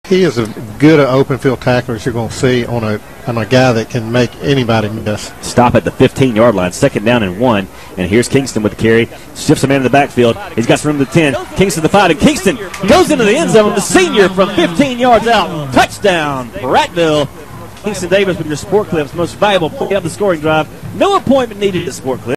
He is a good open field tackler as you're going to see on a guy that can make anybody miss. Stop at the 15-yard line, 2nd down and 1. And here's Kingston with the carry. Shifts a man in the backfield. He's got some room to the 10. Kingston the 5, and Kingston goes into the end zone. The senior from 15 yards out. Touchdown, Prattville. Kingston Davis with your Sport Clips. Most valuable play of the scoring drive. No appointment needed at Sport Clips.